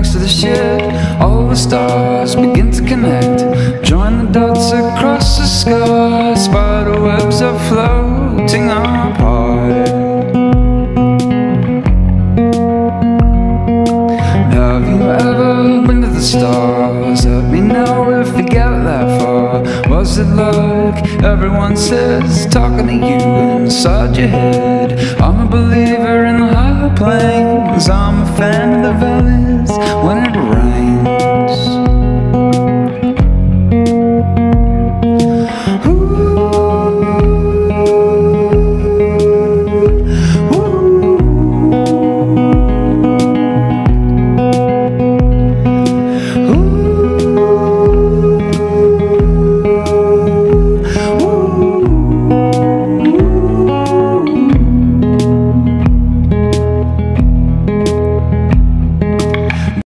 next to the ship. All the stars begin to connect. Join the dots across the sky. Spider webs are floating apart. Have you ever been to the stars? Let me know if you get that far. Was it like everyone says, talking to you inside your head? I'm a believer in the higher planes. I'm a fan of the valleys when